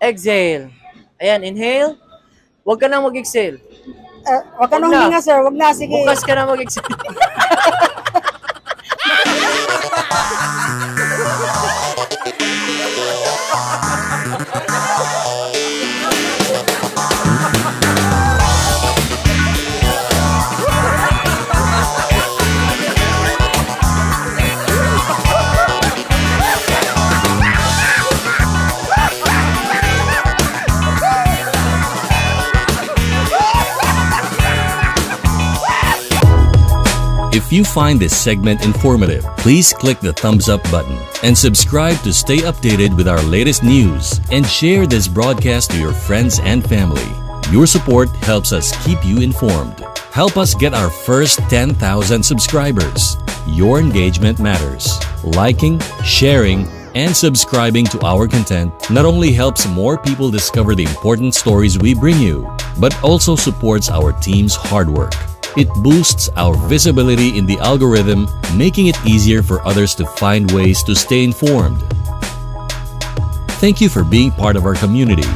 Exhale. Ayan, inhale. Huwag ka nang mag-exhale. Wag ka nang hinga, sir. Wag na, sige. Bukas ka na mag-exhale. If you find this segment informative, please click the thumbs up button and subscribe to stay updated with our latest news, and share this broadcast to your friends and family. Your support helps us keep you informed. Help us get our first 10,000 subscribers. Your engagement matters. Liking, sharing, and subscribing to our content not only helps more people discover the important stories we bring you, but also supports our team's hard work. It boosts our visibility in the algorithm, making it easier for others to find ways to stay informed. Thank you for being part of our community.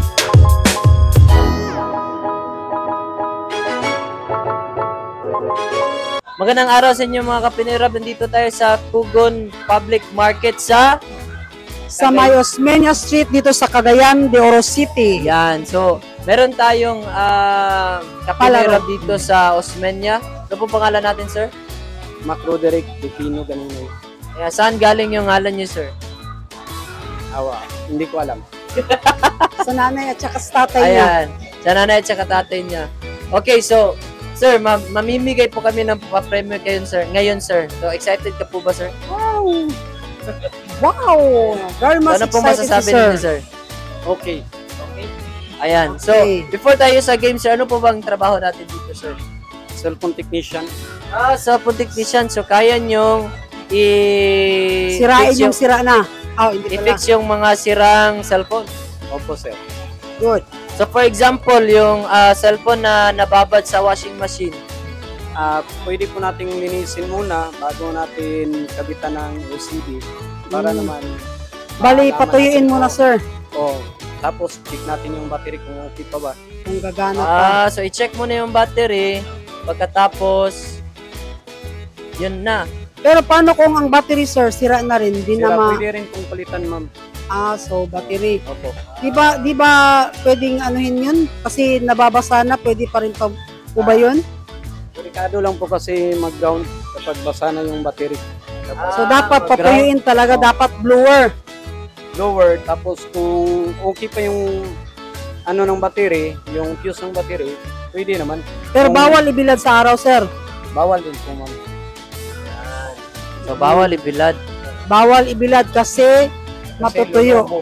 Magandang araw sa inyo mga kapinirab. Nandito tayo sa Kugon Public Market sa May Osmeña Street dito sa Cagayan de Oro City. Yan. So, meron tayong kapinirab dito sa Osmeña. Ano po pangalan natin, sir? Mac Roderick Pipino, ganun na yun. Kaya, saan galing yung ngalan niyo, sir? Hindi ko alam. Sa nanay at saka sa tatay niya. Ayan. Sa nanay at saka tatay niya. Okay, so, sir, mamimigay po kami ng papremyo kayo, sir. Ngayon, sir. So, excited ka po ba, sir? Wow! Wow! Very much ano excited, po masasabi sir. ninyo, sir? Okay. Ayan. So, Okay. before tayo sa game, sir, ano po bang trabaho natin dito, sir? Cellphone technician. Cellphone technician. So, kaya nyong Sirain yung sira na. Hindi pala. i-fix yung mga sirang cellphone. Opo, sir. Good. So, for example, yung cellphone na nababad sa washing machine. Pwede po nating linisin muna bago natin kabitan ng LCD para naman Bali, malaman patuyuin natin muna, kung- sir. Tapos check natin yung battery kung okay pa ba. Kung gagana pa. So, i-check mo na yung battery. Pagkatapos, yun na. Pero paano kung ang battery, sir, sira na rin? Di na ma... Pwede rin pong palitan, ma'am. So battery. Opo. Di ba pwedeng anuhin yun? Kasi nababasa na, pwede pa rin po ba yun? Delikado lang po kasi mag-ground kapag basa na yung battery. So dapat papuyuin talaga, dapat blower. Lower, tapos kung okay pa yung ng battery, yung fuse ng battery, pwede naman. Pero Kung- bawal ibilad sa araw, sir. Bawal din po, ma'am. So, bawal ibilad. Bawal ibilad kasi matutuyo. Kasi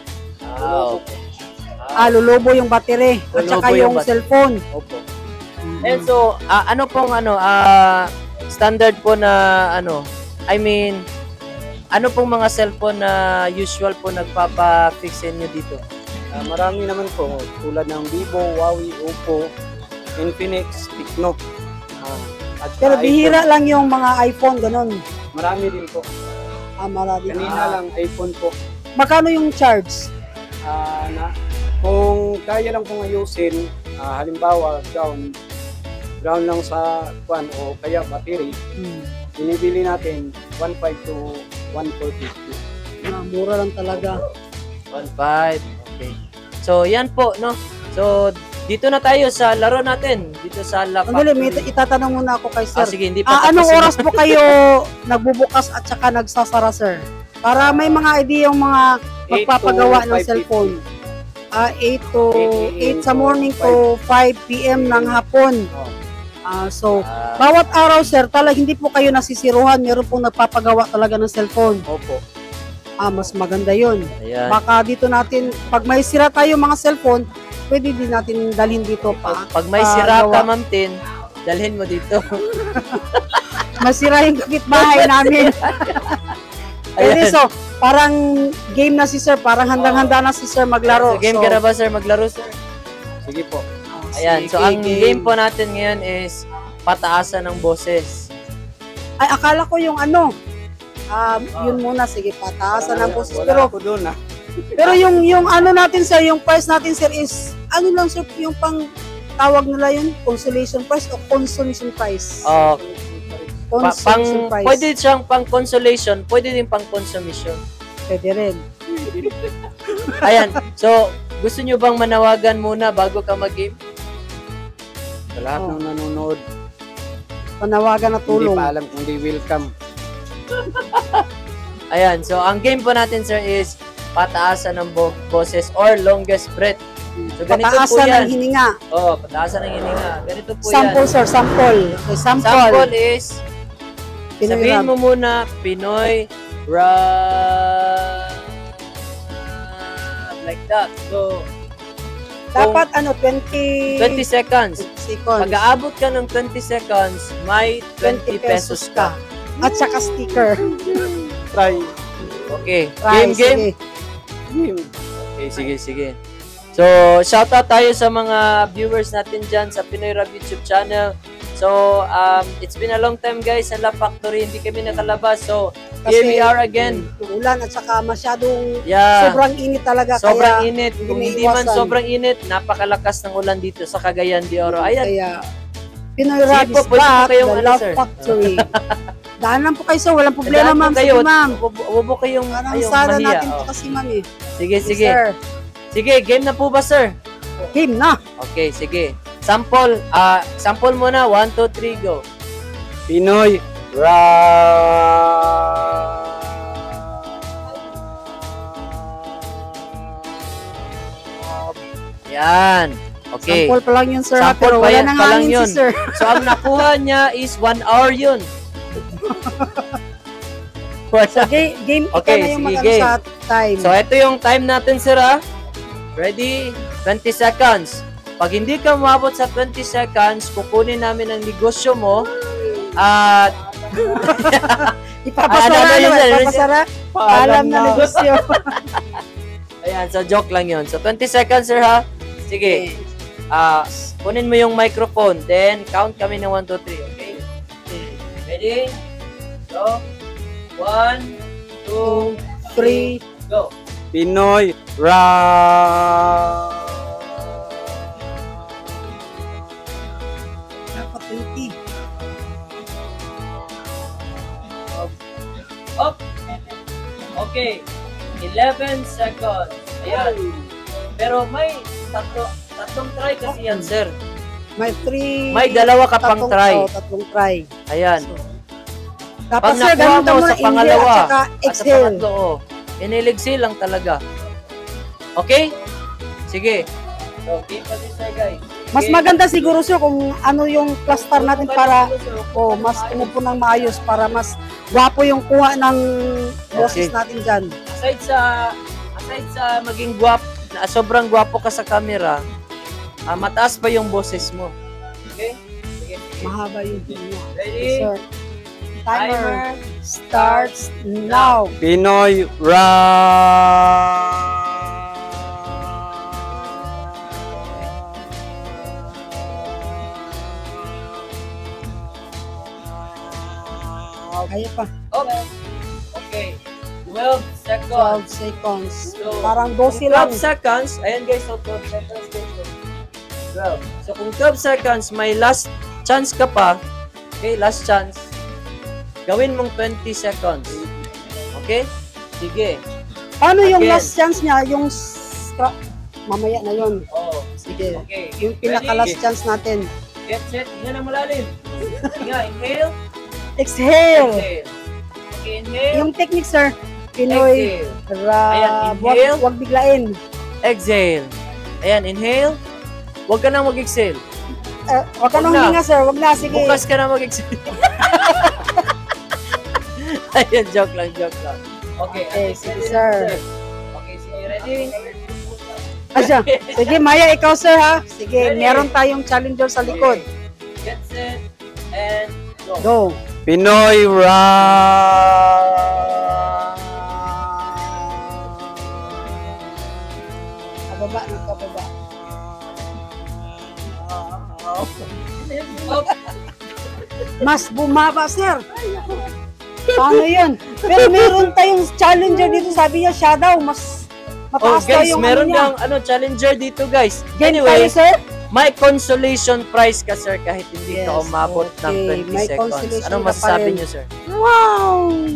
Okay. Lulubo yung battery at Lulubo saka yung yung battery. cellphone. Opo. And so, ano pong standard po na ano pong mga cellphone na usual po nagpapa-fix inyo dito? Marami naman po, tulad ng Vivo, Huawei, Oppo, Infinix, Tecno. At Pero saka bihira iPhone. lang yung mga iPhone, ganun. Marami din po. Marami. Kanina lang iPhone po. Magkano yung charge? Kung kaya lang pong ayusin, halimbawa, ground lang sa o kaya battery, binibili natin 1.5 to 1.450. Mura lang talaga. 1.5. Okay. So, yan po, no? So, dito na tayo sa laro natin. Dito sa La Sandali, may Factory. itatanong muna ako kay sir. Sige, hindi pa Anong tapos oras po kayo nagbubukas at saka nagsasara, sir? Para may mga idea yung mga 8 magpapagawa to ng 5:50. cellphone. 8 8 sa morning to 5 p.m. ng hapon. So, Ah, bawat araw, sir, talaga hindi po kayo nasisiruhan. Meron pong nagpapagawa talaga ng cellphone. Opo. Mas maganda yun. ayan. Baka dito natin, pag may sira tayo mga cellphone, pwede din natin dalhin dito pa. Pag may sira ka, gawa. Ma'am Tin, dalhin mo dito. Masira yung kapitbahay namin. Pwede, so, parang game na si sir, parang handang-handa na si sir maglaro. So, game ka na ba, sir? Maglaro, sir? Sige po. Ayan. So, ang game po natin ngayon is pataasan ng boses. Ay, akala ko yung yun muna, sige, pataasan ng boses. Wala Pero ako doon, Pero yung ano natin sir, yung price natin sir is, ano lang sir, yung pang tawag nila yun, consolation price o consolation price? Consolation price. Pwede siyang pang consolation, pwede din pang consumption. Pwede rin. Ayan, so gusto nyo bang manawagan muna bago ka mag-game? Sa lahat ng nanonood, Panawagan na hindi tulong. pa alam kung di welcome. Ayan, so ang game po natin sir is pataasan ng boses or longest breath. So ganito po Pataasan yan. ng hininga. Oo, pataasan ng hininga. Ganito po Sample yan. sir, sample. Okay, sample. Sample is, Pinoy sabihin rap. mo muna, Pinoy rap. Like that. So, Dapat ano, 20 20 seconds. seconds. Pag aabot ka ng 20 seconds, may 20 pesos ka. At saka sticker. Try. Okay. Try, Game, game. sige. Game. Okay, sige, sige. So, shoutout tayo sa mga viewers natin dyan sa Pinoy Rap YouTube channel. So, it's been a long time guys sa La Factory. Hindi kami nakalabas. So, here we are again. Ulan at saka masyadong Yeah. sobrang init talaga. Sobrang kaya, init. Kung hindi hindi man maiwasan. sobrang init, napakalakas ng ulan dito sa Cagayan de Oro. Ayan. Kaya, Pinoy Sige Rap po, is pwede po back, kayong the ano, Love sir. Factory. Daan lang po kayo sir, walang problema Daan po ma'am. kayo. Sige ma'am. Huwag po kayong Parang ayong sala mahiya. natin po Oh. kasi ma'am eh. Sige, sige. Sir, Sige, game na po ba sir? game na. Okay, sige. Sample. Sample muna. 1, 2, 3, go. Pinoy rap. Yan. Okay. Sample pa lang yun sir. Sample Pero pa wala yan, nang pa lang hangin yun. si sir. So, ang nakuha niya is 1 hour yun. Game, Okay, ikaw na yung sige, mag-ano game. sa time. So, ito yung time natin, sir, ha? Ready? 20 seconds. Pag hindi ka umabot sa 20 seconds, kukunin namin ang negosyo mo at Ipapasara ano yun, naman, sir? ipapasara. Alam na negosyo. ayan, so joke lang yun. So, 20 seconds, sir, ha? Sige. Kunin mo yung microphone. Then, count kami ng 1, 2, 3. Okay? Ready? Go. 1, 2, 3. go. Pinoy rap. Dapat 20. Up. Okay. 11 seconds. Ayan. Pero may tatlong try kasi yan, sir. May 3. May dalawa ka pang try. Tatlong try. Ayan. Dapat Pag sir, nakuha ganun ka mo muna sa inhale pangalawa, at saka at sa exhale. pangatlo, inhale lang talaga. Okay? Sige. So, game pa din, sir, guys. Mas Okay. maganda siguro sir kung ano yung cluster natin para mas umupo ng maayos para mas gwapo yung kuha ng boses Okay. natin dyan. Aside sa maging sobrang gwapo ka sa camera, mataas pa yung boses mo. Okay? Sige, sige. Mahaba yung hinya. Ready? Sir. Timer starts now. Pinoy rap. Kaya pa. Okay. 12 seconds. 12 seconds. So, Parang Kung 12 lang. 12 seconds, ayan guys, so 12 seconds guys. So, 12. So kung 12 seconds, may last chance ka pa, okay, last chance, gawin mong 20 seconds. Okay? Sige. Paano yung Again. last chance niya? Yung mamaya na yun. Oh, Sige. okay. Yung pinaka last chance natin. Get set. Hinga na malalim. Hinga, inhale. Exhale. Exhale. Okay, inhale. Yung technique sir, Pinoy Exhale. Ayan, rap. inhale. Wag biglain. Exhale. Ayan, inhale. Huwag ka na mag-exhale. Wag ka Wag nang na. hinga sir. Wag na. Sige. Bukas ka na mag-exhale. Ayan, joke lang, joke lang. Okay, Okay, sige, sige, sir. Okay, sige, ready? Asya. Sige, Maya, ikaw sir ha. Sige, Ready? meron tayong challenger sa likod. Get set, and go. Go. Pinoy rap. Kababa na kababa. Up. Mas bumaba, sir. Paano yun? Pero meron tayong challenger dito. Sabi niya, siya daw, mas Mataas guys, yung meron ano niya. kang challenger dito, guys. Game Anyway, tayo, sir. may consolation prize ka, sir, kahit hindi ka Yes, umabot ng okay. 20 May seconds. consolation Anong ka pa masasabi rin. niyo, sir? Wow!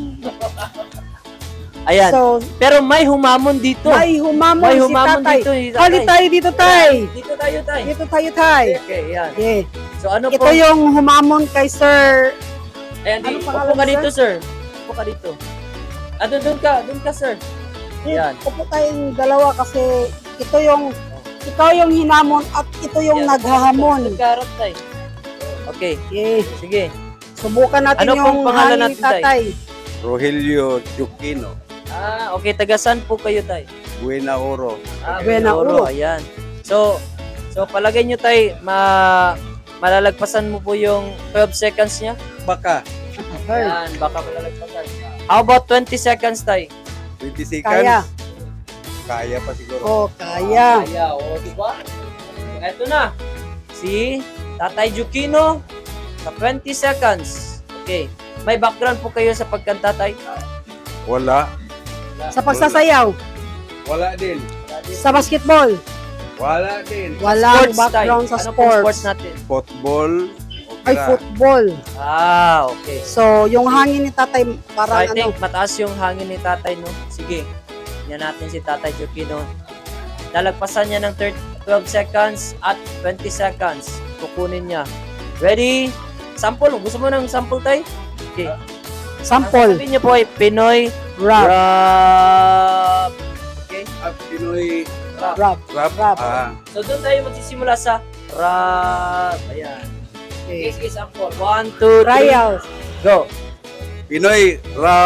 Ayan. So, Pero may humamon dito. may humamon May si humamon tatay. dito, si tatay. Hali tayo dito, tay. Dito tayo, tay. Dito tayo, tay. Okay, yan. Yeah. So, ano Ito po? yung humamon kay Sir. Ayan, ano upo pangalan, ka dito, sir. Upo ka dito. Doon ka, sir. Yan. Upo tayong dalawa kasi ito yung ikaw yung hinamon at ito yung Yan. naghahamon. Nagkarot, tay. Okay, Yeah. sige. Subukan natin Ano pong yung pangalan hangin ni natin, tay? tatay. Rogelio Chukino, Okay, taga saan po kayo, tay? Buena Oro. Buena Oro. Ayan. So palagay nyo, tay, malalagpasan mo po yung 12 seconds niya? Baka, Ayan, baka malalagpasan. How about 20 seconds, tay? 20 seconds. Kaya. Kaya pa siguro. Oh, kaya. Kaya, diba? Eto na. Si Tatay Jukino sa 20 seconds. Okay. May background po kayo sa pagkanta, tay? Wala. Sa pagsasayaw, Wala din. sa basketball, Wala din. walang Sports, background tay. sa Ano pong sports sports. natin? Football. Ay, football. Okay. So, yung hangin ni tatay So, parang I think mataas yung hangin ni tatay, no? Sige. Tingnan natin si Tatay Jukino. Lalagpasan niya ng 12 seconds at 20 seconds. Kukunin niya. Ready? Sample. Gusto mo ng sample, tay? Okay. sample, Sabi niyo po ay Pinoy rap, rap. Okay? Pinoy rap. rap. Rap. So, doon tayo magsisimula sa rap. Ayan. Okay, Okay. sige, sample. 1, 2, 3. Trials. Go. Pinoy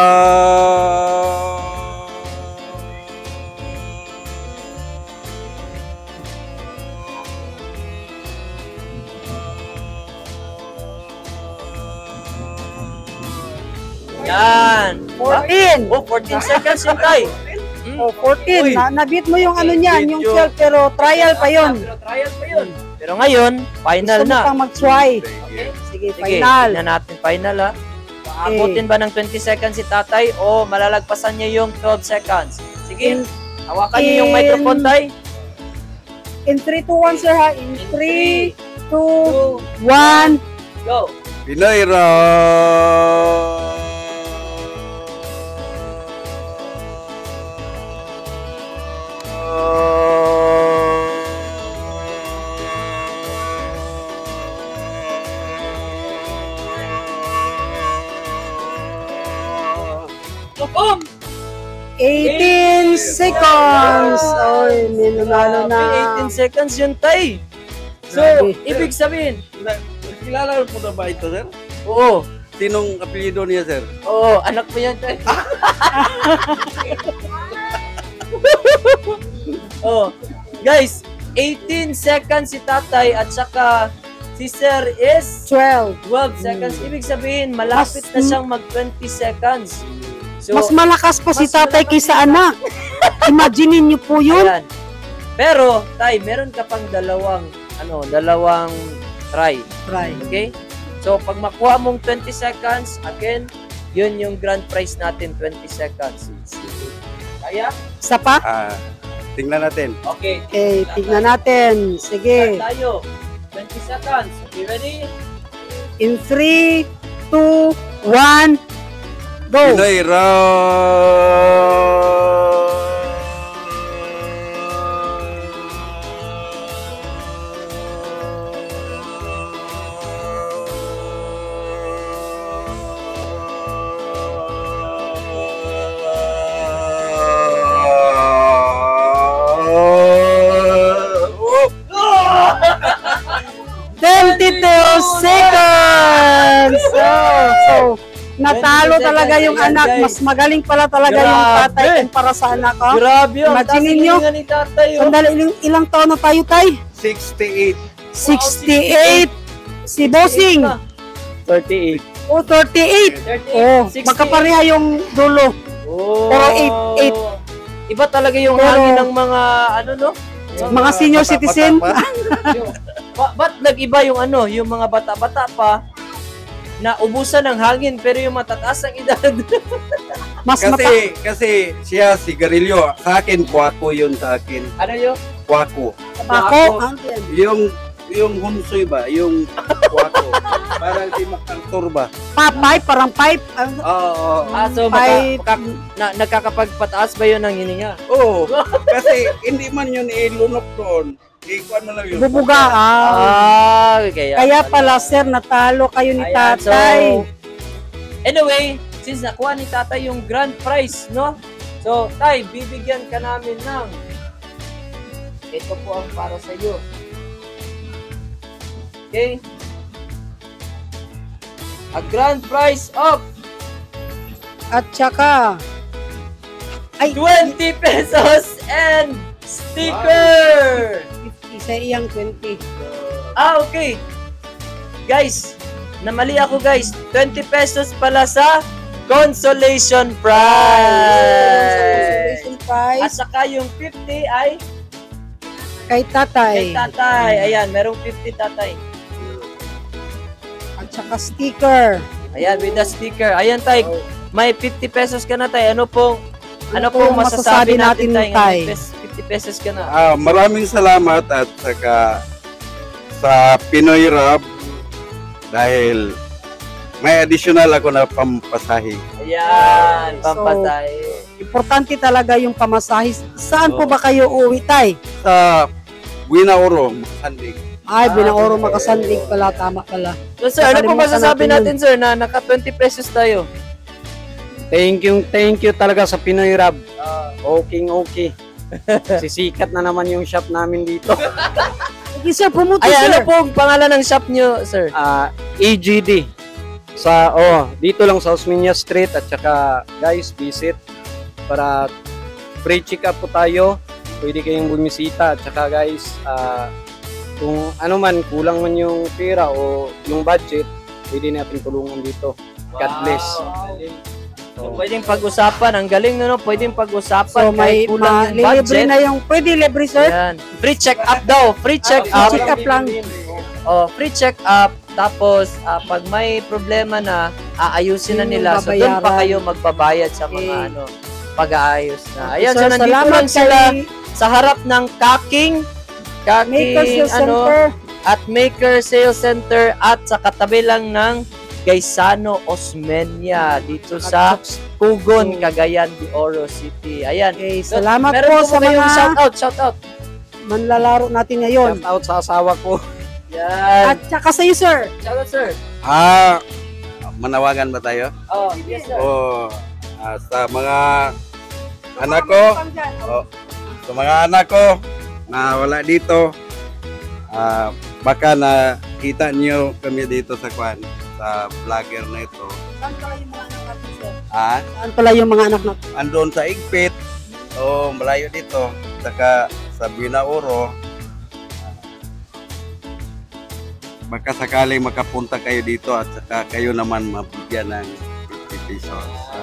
rap. Yan. 14. Oh, 14 seconds yun, tay. Oh, 14. Uy. Nabit mo yung ano niyan, yung Medyo- 12, pero trial pa yun. Pero trial pa yun. Pero ngayon, final Gusto mo na. pang mag-try. Okay? Sige, Sige, final. tingnan natin final, ha. Aabutin ba ng 20 seconds si tatay o malalagpasan niya yung 12 seconds? Sige, hawakan niyo yung microphone, tay. In 3, 2, 1, sir, ha? In 3, 2, 2, 1. go. Pinoy rap. Boom! 18 seconds. Oy, minunalo na. 18 seconds yun, tay. So, Grabe. ibig sabihin, Kilala mo na ba ito, sir? oo, Sinong apelyido niya, sir? oo, anak mo yan, tay. Oh, guys, 18 seconds si tatay at saka si sir is 12. 12 seconds. Ibig sabihin, malapit na siyang mag 20 seconds. So, Mas malakas po si mas tatay malakas kaysa anak. Imagine niyo po yun. ayan. Pero, tay, meron ka pang dalawang try. Try. Okay? So, pag makuha mong 20 seconds, again, yun yung grand prize natin, 20 seconds. Kaya? Isa pa? Tingnan natin. Okay. Okay, tignan natin. Sige. Start tayo. 20 seconds. Okay, ready? In 3, 2, 1, go. Pinoy rap. 22 seconds! So, natalo 22 talaga yung seconds, anak. guys. Mas magaling pala talaga yung Grabe. tatay kumpara sa anak. Oh. Grabe yun. Imagine niyo. Ni tatay, oh. Sandali, ilang taon na tayo, tay? 68. 68. Si Bossing. 38. Oh, 38. 38. Oh, 68. magkapareha yung dulo. Oh. Pero 8. Iba talaga yung Pero- hangin ng mga, ano, no? Mga senior citizen. Ba't nag-iba yung yung mga bata-bata pa na ubusan ng hangin pero yung matataas ang edad Mas Kasi siya sigarilyo. Sa akin, kwako yun sa akin. Ano yun? Kwako. Tabako. Yung hunsoy ba? Yung kwako. Para hindi makantor ba? Pipe, parang pipe. Oo. So Pipe. nakakapagpataas ba yun ng hininga? Oo. Kasi hindi man yun ilunok doon. Ikuan mo lang yun. Bubuga. Kaya pala, sir, natalo kayo ni Ayan, tatay. so, anyway, since nakuha ni tatay yung grand prize, no? So, tay, bibigyan ka namin ng ito po ang para sa iyo. Okay? A grand prize of At saka, 20 pesos and sticker! 50 sa iyang 20. Okay. Guys, namali ako guys. 20 pesos pala sa consolation prize. Consolation At prize saka yung 50 ay kay tatay. kay tatay. Ayan, merong 50 tatay. At saka sticker. Ayan, with the sticker. Ayan, tay. May 50 pesos ka na, tay. Ano pong masasabi natin, tay? tay? 50 pesos ka na. Maraming salamat at saka sa Pinoy Rap dahil may additional ako na pampasahe. Ayan, So, pampatay. Importante talaga yung pamasahe. Saan po ba kayo uwi, tay? Sa Buinaoro, Makandig. Ay, Binaoro Makasandig pala. Tama pala. So, sir, ano po Nakalimutan masasabi natin natin, sir, na naka 20 pesos tayo? Thank you talaga sa Pinoy Rab. Okay. Sisikat na naman yung shop namin dito. Sige, sir, promote, Ay, sir. ano po ang pangalan ng shop nyo, sir? EGD. Dito lang sa Osmeña Street at saka guys, visit para free check-up po tayo. Pwede kayong bumisita at saka guys, kung ano man, kulang man yung pera o yung budget, pwede natin tulungan dito. God bless. So, pwedeng pag-usapan. Ang galing, no? Pwedeng pag-usapan. So, may kahit kulang yung libre budget. na yung, pwede libre, sir? Ayan. Free check-up daw. Free check-up. Free check-up lang. Free check-up. Tapos, pag may problema na, aayusin na Yung nila. So, doon pa babayaran. kayo magbabayad sa mga pag-aayos na. Ayan, so, Sir, nandito salamat lang sila kay sa harap ng Maker Sales Center. at Maker Sales Center at sa katabi lang ng Gaisano Osmeña dito sa Pugon, Cagayan de Oro City. Ayan. Okay, salamat Meron po sa kayong mga shout out. manlalaro natin ngayon. Shout out sa asawa ko. Yan. At saka sa iyo, sir. Shout out, sir. Manawagan ba tayo? Oh, yes, sir. Sa mga anak ko, sa mga anak ko na wala dito, baka nakita niyo kami dito sa vlogger na ito. Saan pala yung mga anak natin, sir? Saan pala yung mga anak natin? Andun sa Igpit, malayo dito, saka sa Binauro. Baka sakaling makapunta kayo dito at saka kayo naman mabigyan ng 50 pesos.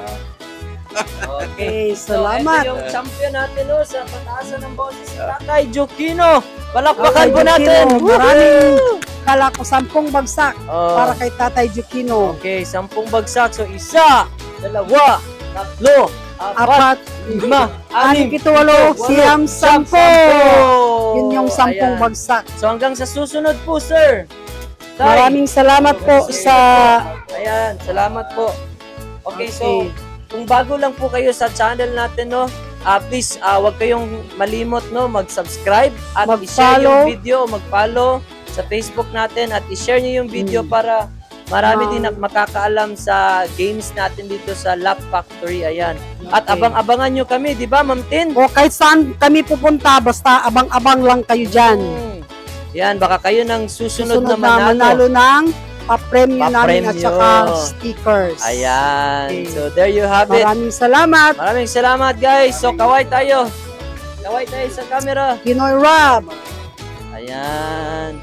Okay, salamat. So, ito yung champion natin sa pataasan ng boses si Tatay Jokino. Palakpakan po Tatay natin. Jokino, maraming kala ko 10 bagsak para kay Tatay Jokino. Okay, 10 bagsak. So, 1, 2, 3, 4, 5, 6, 7, 8, 8, 7, 10. Yun yung 10 Ayan. bagsak. So, hanggang sa susunod po, sir. Tay. Maraming salamat po sa... Ayan, salamat po. Okay, so, kung bago lang po kayo sa channel natin, no, please, wag kayong malimot, no, mag-subscribe at i-share yung video, mag-follow sa Facebook natin at i-share niyo yung video para marami din makakaalam sa games natin dito sa Lap Factory. Ayan. At abang-abangan nyo kami, di ba, Ma'am Tin? O kahit saan kami pupunta, basta abang-abang lang kayo dyan. Yan, baka kayo ng susunod na manalo ng pa-premyo namin at saka stickers. Ayan. Okay. So, there you have it. Maraming salamat. Maraming salamat, guys. So, kaway tayo. Kaway tayo sa camera. Pinoy Rap. Ayan.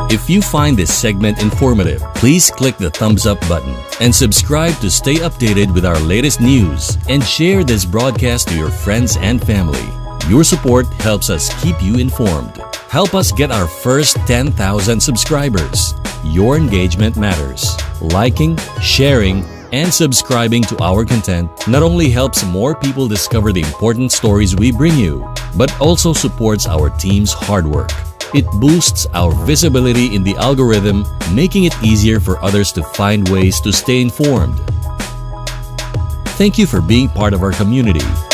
If you find this segment informative, please click the thumbs up button and subscribe to stay updated with our latest news, and share this broadcast to your friends and family. Your support helps us keep you informed. Help us get our first 10,000 subscribers. Your engagement matters. Liking, sharing, and subscribing to our content not only helps more people discover the important stories we bring you, but also supports our team's hard work. It boosts our visibility in the algorithm, making it easier for others to find ways to stay informed. Thank you for being part of our community.